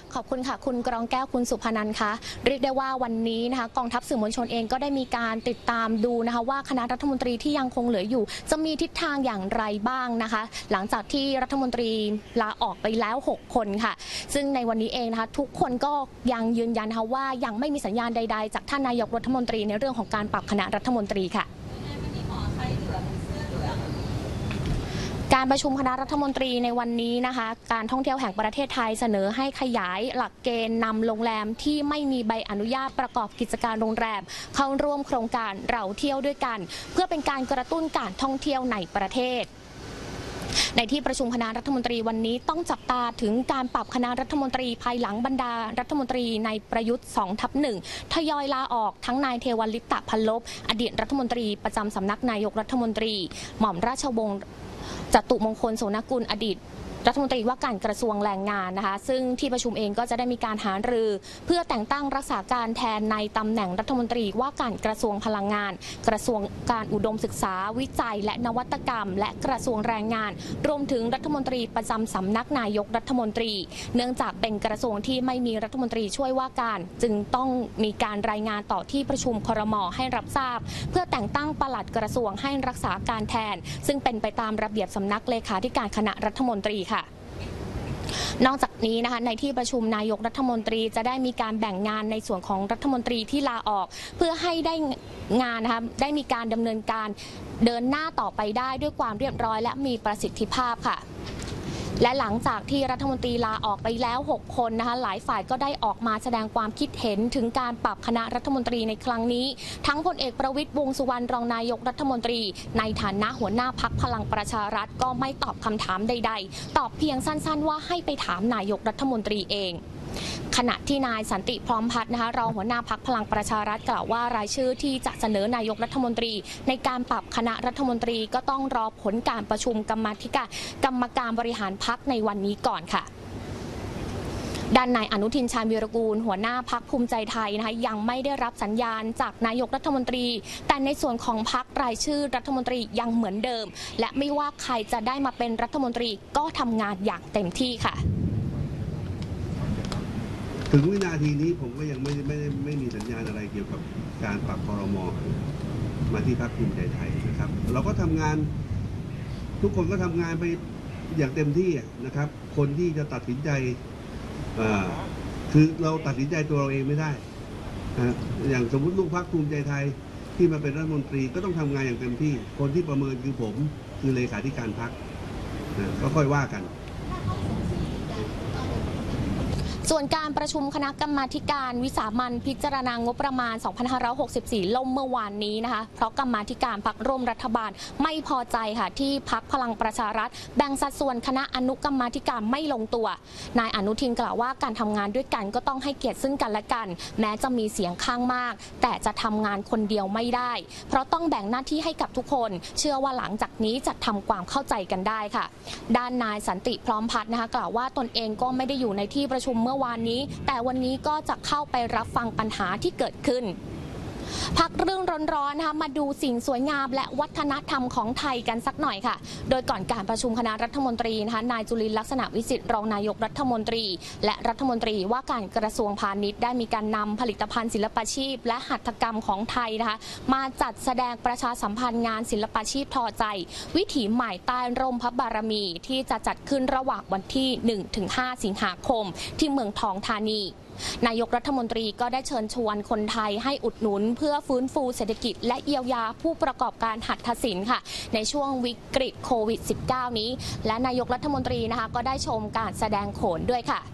ขอบคุณค่ะคุณกรองแก้วคุณสุพนันท์คะเรียกได้ว่าวันนี้นะคะกองทัพสื่อมวลชนเองก็ได้มีการติดตามดูนะคะว่าคณะรัฐมนตรีที่ยังคงเหลืออยู่จะมีทิศทางอย่างไรบ้างนะคะหลังจากที่รัฐมนตรีลาออกไปแล้ว6คนค่ะซึ่งในวันนี้เองนะคะทุกคนก็ยังยืนยันนะคะว่ายังไม่มีสัญญาณใดๆจากท่านนายกรัฐมนตรีในเรื่องของการปรับคณะรัฐมนตรีค่ะการประชุมคณะรัฐมนตรีในวันนี้นะคะการท่องเที่ยวแห่งประเทศไทยเสนอให้ขยายหลักเกณฑ์นำโรงแรมที่ไม่มีใบอนุญาตประกอบกิจการโรงแรมเข้าร่วมโครงการเราเที่ยวด้วยกันเพื่อเป็นการกระตุ้นการท่องเที่ยวในประเทศในที่ประชุมคณะรัฐมนตรีวันนี้ต้องจับตาถึงการปรับคณะรัฐมนตรีภายหลังบรรดารัฐมนตรีในประยุทธ์ 2+1 ทยอยลาออกทั้งนายเทวัลลิปตะพันลบอดีตรัฐมนตรีประจำสำนักนายกรัฐมนตรีหม่อมราชวงศ์จตุมงคลโสนกุลอดีตรัฐมนตรีว่าการกระทรวงแรงงานนะคะซึ่งที่ประชุมเองก็จะได้มีการหารือเพื่อแต่งตั้งรักษาการแทนในตำแหน่งรัฐมนตรีว่าการกระทรวงพลังงานกระทรวงการอุดมศึกษาวิจัยและนวัตกรรมและกระทรวงแรงงานรวมถึงรัฐมนตรีประจำสำนักนายกรัฐมนตรีเนื่องจากเป็นกระทรวงที่ไม่มีรัฐมนตรีช่วยว่าการจึงต้องมีการรายงานต่อที่ประชุมครม.ให้รับทราบเพื่อแต่งตั้งปลัดกระทรวงให้รักษาการแทนซึ่งเป็นไปตามระเบียบสำนักเลขาธิการคณะรัฐมนตรีค่ะนอกจากนี้นะคะในที่ประชุมนายกรัฐมนตรีจะได้มีการแบ่งงานในส่วนของรัฐมนตรีที่ลาออกเพื่อให้ได้งานนะคะได้มีการดำเนินการเดินหน้าต่อไปได้ด้วยความเรียบร้อยและมีประสิทธิภาพค่ะและหลังจากที่รัฐมนตรีลาออกไปแล้ว6คนนะคะหลายฝ่ายก็ได้ออกมาแสดงความคิดเห็นถึงการปรับคณะรัฐมนตรีในครั้งนี้ทั้งพลเอกประวิตร วงษ์สุวรรณรองนายกรัฐมนตรีในฐานะหัวหน้าพรรคพลังประชารัฐก็ไม่ตอบคำถามใดๆตอบเพียงสั้นๆว่าให้ไปถามนายกรัฐมนตรีเองขณะที่นายสันติพร้อมพัฒน์นะคะรองหัวหน้าพรรคพลังประชารัฐกล่าวว่ารายชื่อที่จะเสนอนายกรัฐมนตรีในการปรับคณะรัฐมนตรีก็ต้องรอผลการประชุมกรรมการบริหารพรรคในวันนี้ก่อนค่ะด้านนายอนุทินชาญวีรกูลหัวหน้าพรรคภูมิใจไทยนะคะยังไม่ได้รับสัญญาณจากนายกรัฐมนตรีแต่ในส่วนของพรรครายชื่อรัฐมนตรียังเหมือนเดิมและไม่ว่าใครจะได้มาเป็นรัฐมนตรีก็ทำงานอย่างเต็มที่ค่ะถึงวินาทีนี้ผมก็ยังไม่มีสัญญาณอะไรเกี่ยวกับการปรับครม.มาที่พรรคภูมิใจไทยนะครับเราก็ทำงานทุกคนก็ทำงานไปอย่างเต็มที่นะครับคนที่จะตัดสินใจคือเราตัดสินใจตัวเราเองไม่ได้อย่างสมมุติลูกพรรคภูมิใจไทยที่มาเป็นรัฐมนตรีก็ต้องทำงานอย่างเต็มที่คนที่ประเมินคือผมคือเลขาธิการพรรคก็ค่อยว่ากันส่วนการประชุมคณะกรรมาการวิสามัญพิจารณางบประมาณ 2564 ล่มเมื่อวานนี้นะคะเพราะกรรมาการพรรคร่วมรัฐบาลไม่พอใจค่ะที่พรรคพลังประชารัฐแบ่งสัดส่วนคณะอนุกรรมาการไม่ลงตัวนายอนุทินกล่าวว่าการทำงานด้วยกันก็ต้องให้เกียรติซึ่งกันและกันแม้จะมีเสียงข้างมากแต่จะทำงานคนเดียวไม่ได้เพราะต้องแบ่งหน้าที่ให้กับทุกคนเชื่อว่าหลังจากนี้จะทำความเข้าใจกันได้ค่ะด้านนายสันติพร้อมพัฒน์นะคะกล่าวว่าตนเองก็ไม่ได้อยู่ในที่ประชุมเมื่อวานนี้แต่วันนี้ก็จะเข้าไปรับฟังปัญหาที่เกิดขึ้นพักเรื่องร้อนๆนะคะมาดูสิ่งสวยงามและวัฒนธรรมของไทยกันสักหน่อยค่ะโดยก่อนการประชุมคณะรัฐมนตรีนะคะนายจุลินทร์ลักษณะวิสิทธิ์รองนายกรัฐมนตรีและรัฐมนตรีว่าการกระทรวงพาณิชย์ได้มีการนำผลิตภัณฑ์ศิลปาชีพและหัตถกรรมของไทยนะคะมาจัดแสดงประชาสัมพันธ์งานศิลปาชีพทอใจวิถีใหม่ใต้ร่มพระบารมีที่จะจัดขึ้นระหว่างวันที่ 1-5 สิงหาคมที่เมืองทองธานีนายกรัฐมนตรีก็ได้เชิญชวนคนไทยให้อุดหนุนเพื่อฟื้นฟูเศรษฐกิจและเยียวยาผู้ประกอบการหัตถศิลป์ค่ะในช่วงวิกฤตโควิด -19 นี้และนายกรัฐมนตรีนะคะก็ได้ชมการแสดงโขนด้วยค่ะ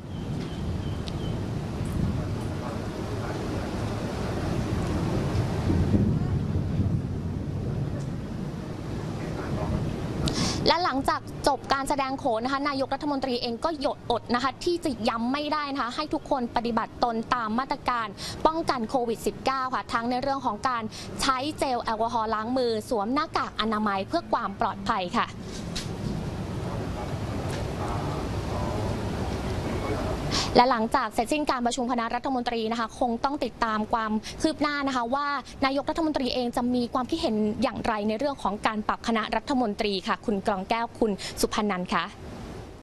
และหลังจากจบการแสดงโขนนะคะนายกรัฐมนตรีเองก็อดนะคะที่จะย้ำไม่ได้นะคะให้ทุกคนปฏิบัติตนตามมาตรการป้องกันโควิด -19 ค่ะทั้งในเรื่องของการใช้เจลแอลกอฮอล์ล้างมือสวมหน้ากากอนามัยเพื่อความปลอดภัยค่ะ และหลังจากเสร็จสิ้นการประชุมคณะรัฐมนตรีนะคะคงต้องติดตามความคืบหน้านะคะว่านายกรัฐมนตรีเองจะมีความคิดเห็นอย่างไรในเรื่องของการปรับคณะรัฐมนตรีค่ะคุณกรองแก้วคุณสุพนันท์ค่ะ